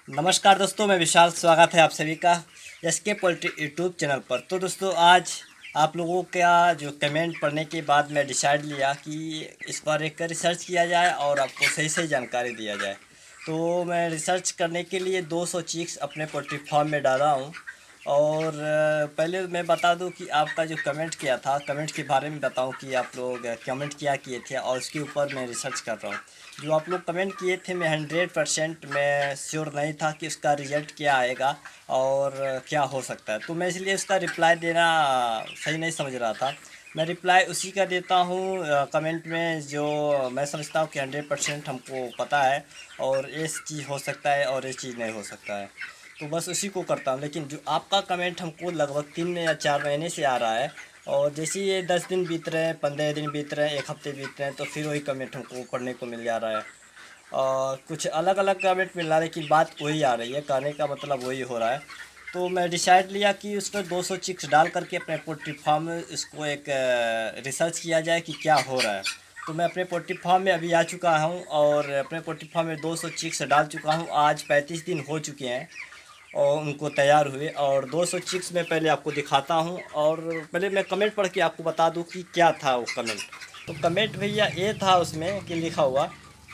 नमस्कार दोस्तों, मैं विशाल। स्वागत है आप सभी का एसके पोल्ट्री यूट्यूब चैनल पर। तो दोस्तों, आज आप लोगों का जो कमेंट पढ़ने के बाद मैं डिसाइड लिया कि इस पर एक रिसर्च किया जाए और आपको सही सही जानकारी दिया जाए। तो मैं रिसर्च करने के लिए 200 चिक्स अपने पोल्ट्री फार्म में डाला हूँ। और पहले मैं बता दूं कि आपका जो कमेंट किया था, कमेंट के बारे में बताऊं कि आप लोग कमेंट क्या किए थे और उसके ऊपर मैं रिसर्च कर रहा हूं। जो आप लोग कमेंट किए थे, मैं 100% मैं श्योर नहीं था कि उसका रिजल्ट क्या आएगा और क्या हो सकता है। तो मैं इसलिए उसका रिप्लाई देना सही नहीं समझ रहा था। मैं रिप्लाई उसी का देता हूँ कमेंट में जो मैं समझता हूँ कि 100% हमको पता है और ये चीज़ हो सकता है और ये चीज़ नहीं हो सकता है। तो बस उसी को करता हूँ। लेकिन जो आपका कमेंट हमको लगभग 3 या 4 महीने से आ रहा है, और जैसे ये 10 दिन बीत रहे हैं, 15 दिन बीत रहे हैं, एक हफ्ते बीत रहे हैं, तो फिर वही कमेंट हमको पढ़ने को मिल जा रहा है। और कुछ अलग अलग कमेंट मिल रहा है, लेकिन बात वही आ रही है, कहने का मतलब वही हो रहा है। तो मैं डिसाइड लिया कि उसमें 200 चिक्स डाल करके अपने पोल्ट्री फार्म में इसको एक रिसर्च किया जाए कि क्या हो रहा है। तो मैं अपने पोल्ट्री फार्म में अभी आ चुका हूँ और अपने पोल्ट्री फार्म में 200 चिक्स डाल चुका हूँ। आज 35 दिन हो चुके हैं और उनको तैयार हुए, और 200 चिक्स मैं पहले आपको दिखाता हूँ। और पहले मैं कमेंट पढ़ के आपको बता दूँ कि क्या था वो कमेंट। तो कमेंट भैया ये था उसमें कि लिखा हुआ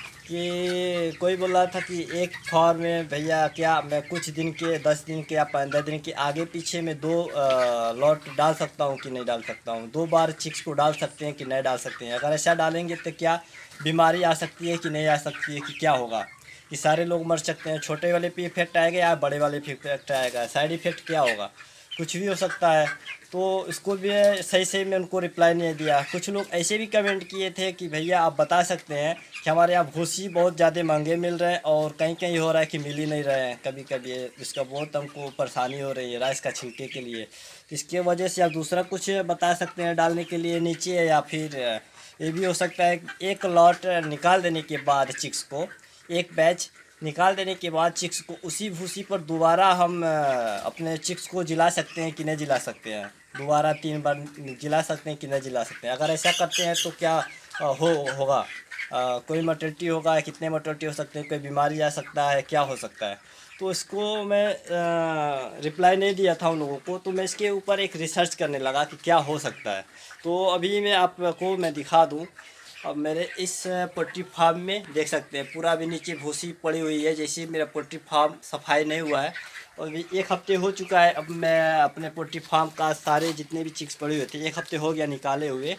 कि कोई बोल रहा था कि एक फॉर्म में भैया क्या मैं कुछ दिन के, 10 दिन के या 15 दिन के आगे पीछे में दो लॉट डाल सकता हूँ कि नहीं डाल सकता हूँ, 2 बार चिक्स को डाल सकते हैं कि नहीं डाल सकते हैं, अगर ऐसा डालेंगे तो क्या बीमारी आ सकती है कि नहीं आ सकती है, कि क्या होगा, कि सारे लोग मर सकते हैं, छोटे वाले पे इफेक्ट आएगा या बड़े वाले पे इफेक्ट आएगा, साइड इफेक्ट क्या होगा, कुछ भी हो सकता है। तो इसको भी सही सही में उनको रिप्लाई नहीं दिया। कुछ लोग ऐसे भी कमेंट किए थे कि भैया आप बता सकते हैं कि हमारे यहाँ भूसी बहुत ज़्यादा महंगे मिल रहे हैं और कहीं कहीं हो रहा है कि मिल ही नहीं रहे हैं, कभी कभी इसका बहुत हमको परेशानी हो रही है राइस का छिलके के लिए। तो इसके वजह से आप दूसरा कुछ बता सकते हैं डालने के लिए नीचे, या फिर ये भी हो सकता है कि एक लॉट निकाल देने के बाद चिक्स को, एक बैच निकाल देने के बाद चिक्स को उसी भूसी पर दोबारा हम अपने चिक्स को जिला सकते हैं कि नहीं जिला सकते हैं, दोबारा 3 बार जिला सकते हैं कि नहीं जिला सकते हैं। अगर ऐसा करते हैं तो क्या होगा, कोई मर्टेलिटी होगा, कितने मर्टेलिटी हो सकते हैं, कोई बीमारी आ सकता है, क्या हो सकता है। तो इसको मैं रिप्लाई नहीं दिया था उन लोगों को, तो मैं इसके ऊपर एक रिसर्च करने लगा कि क्या हो सकता है। तो अभी मैं आपको मैं दिखा दूँ। अब मेरे इस पोल्ट्री फार्म में देख सकते हैं पूरा अभी नीचे भूसी पड़ी हुई है, जैसे मेरा पोल्ट्री फार्म सफाई नहीं हुआ है और अभी 1 हफ्ते हो चुका है। अब मैं अपने पोल्ट्री फार्म का सारे जितने भी चिक्स पड़े हुए थे 1 हफ्ते हो गया निकाले हुए।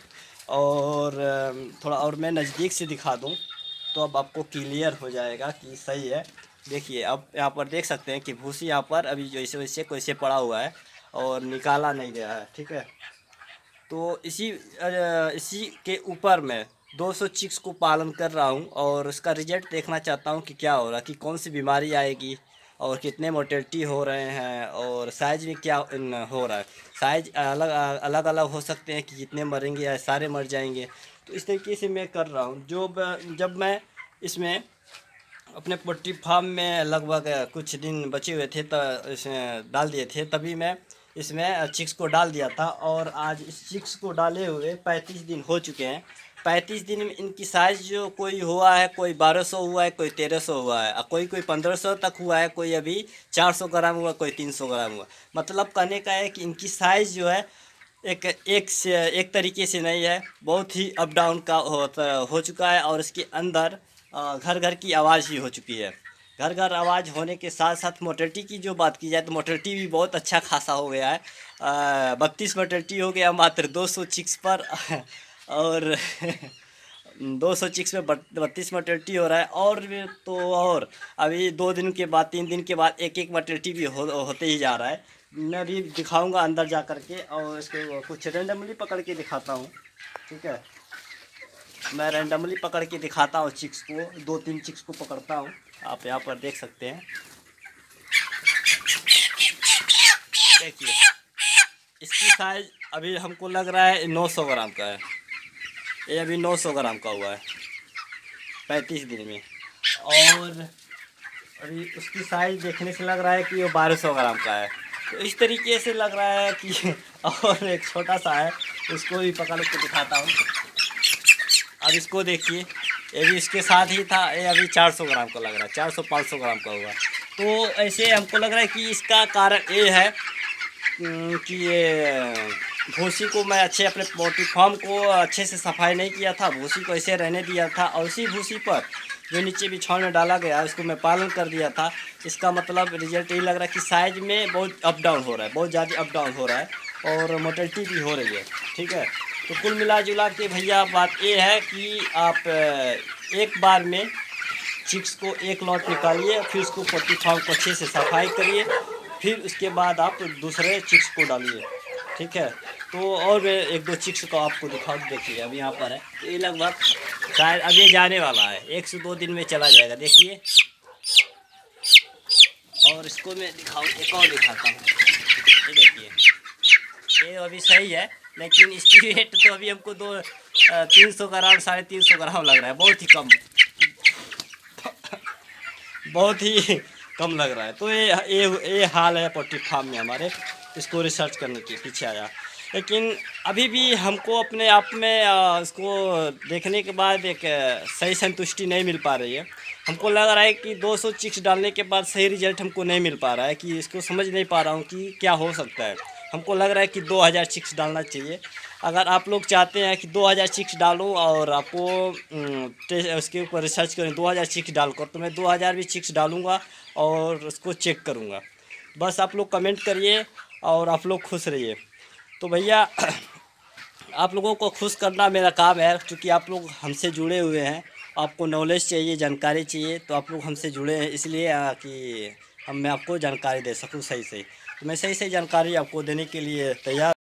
और थोड़ा और मैं नज़दीक से दिखा दूँ तो अब आपको क्लियर हो जाएगा कि सही है। देखिए, अब यहाँ पर देख सकते हैं कि भूसी यहाँ पर अभी जैसे वैसे वैसे पड़ा हुआ है और निकाला नहीं गया है, ठीक है। तो इसी के ऊपर मैं 200 चिक्स को पालन कर रहा हूँ और उसका रिजल्ट देखना चाहता हूँ कि क्या हो रहा है, कि कौन सी बीमारी आएगी और कितने मोर्टेलिटी हो रहे हैं और साइज में क्या हो रहा है। साइज अलग अलग अलग हो सकते हैं कि जितने मरेंगे या सारे मर जाएंगे। तो इस तरीके से मैं कर रहा हूँ। जब मैं इसमें अपने पोल्ट्री फार्म में लगभग कुछ दिन बचे हुए थे तो इसमें डाल दिए थे, तभी मैं इसमें चिक्स को डाल दिया था। और आज इस चिक्स को डाले हुए 35 दिन हो चुके हैं। 35 दिन में इनकी साइज़ जो कोई हुआ है, कोई 1200 हुआ है, कोई 1300 हुआ है, और कोई कोई 1500 तक हुआ है, कोई अभी 400 ग्राम हुआ, कोई 300 ग्राम हुआ। मतलब कहने का है कि इनकी साइज़ जो है एक एक से एक तरीके से नहीं है, बहुत ही अप डाउन का हो चुका है। और इसके अंदर घर घर की आवाज़ ही हो चुकी है। घर घर आवाज़ होने के साथ साथ मोर्टेलिटी की जो बात की जाए तो मोर्टेलिटी भी बहुत अच्छा खासा हो गया है। 32 मोर्टेलिटी हो गया मात्र 200 चिक्स पर और 200 चिक्स में 32 मोर्टेलिटी हो रहा है। और भी तो और अभी 2 दिन के बाद 3 दिन के बाद एक एक मोर्टेलिटी भी होते ही जा रहा है। मैं अभी दिखाऊंगा अंदर जा कर के और इसको कुछ रेंडमली पकड़ के दिखाता हूँ, ठीक है। मैं रैंडमली पकड़ के दिखाता हूँ चिक्स को, 2-3 चिक्स को पकड़ता हूँ। आप यहाँ पर देख सकते हैं, देखिए इसकी साइज अभी हमको लग रहा है 900 ग्राम का है। ये अभी 900 ग्राम का हुआ है 35 दिन में। और अभी उसकी साइज देखने से लग रहा है कि वो 1200 ग्राम का है। तो इस तरीके से लग रहा है कि और एक छोटा सा है, उसको भी पकड़ के दिखाता हूँ। अब इसको देखिए, ये भी इसके साथ ही था, ये अभी 400 ग्राम का लग रहा है, 400-500 ग्राम का हुआ। तो ऐसे हमको लग रहा है कि इसका कारण ये है कि ये भूसी को मैं अच्छे अपने पोल्ट्री फार्म को अच्छे से सफाई नहीं किया था, भूसी को ऐसे रहने दिया था और उसी भूसी पर जो नीचे बिछौन में डाला गया उसको मैं पालन कर दिया था। इसका मतलब रिजल्ट ये लग रहा है कि साइज में बहुत अप डाउन हो रहा है, बहुत ज़्यादा अप डाउन हो रहा है और मोटेलिटी भी हो रही है। ठीक है, तो कुल मिला जुला के भैया बात ये है कि आप एक बार में चिक्स को एक लॉट निकालिए, फिर उसको पोल्ट्री फार्म को अच्छे से सफाई करिए, फिर उसके बाद आप दूसरे चिक्स को डालिए। ठीक है, तो और मैं एक दो चिक्स को आपको दिखा दूँ। देखिए अभी यहाँ पर है, तो ये लगभग शायद अभी जाने वाला है, 1 से 2 दिन में चला जाएगा। देखिए, और इसको मैं दिखाऊँ, एक और दिखाता हूँ। ये देखिए, ये अभी सही है, लेकिन इसकी वेट तो अभी हमको 300 ग्राम 350 ग्राम लग रहा है, बहुत ही कम, बहुत ही कम लग रहा है। तो ये हाल है पोल्ट्री फार्म में हमारे। इसको रिसर्च करने के पीछे आया, लेकिन अभी भी हमको अपने आप में इसको देखने के बाद एक सही संतुष्टि नहीं मिल पा रही है। हमको लग रहा है कि 200 चिक्स डालने के बाद सही रिजल्ट हमको नहीं मिल पा रहा है, कि इसको समझ नहीं पा रहा हूँ कि क्या हो सकता है। हमको लग रहा है कि 2000 चिक्स डालना चाहिए। अगर आप लोग चाहते हैं कि 2000 चिक्स डालूं और आपको उसके ऊपर रिसर्च करें 2000 चिक्स डालकर, तो मैं 2000 भी चिक्स डालूंगा और उसको चेक करूंगा। बस आप लोग कमेंट करिए और आप लोग खुश रहिए। तो भैया आप लोगों को खुश करना मेरा काम है, क्योंकि आप लोग हमसे जुड़े हुए हैं, आपको नॉलेज चाहिए, जानकारी चाहिए, तो आप लोग हमसे जुड़े हैं इसलिए कि मैं आपको जानकारी दे सकूं सही सही। तो मैं सही सही जानकारी आपको देने के लिए तैयार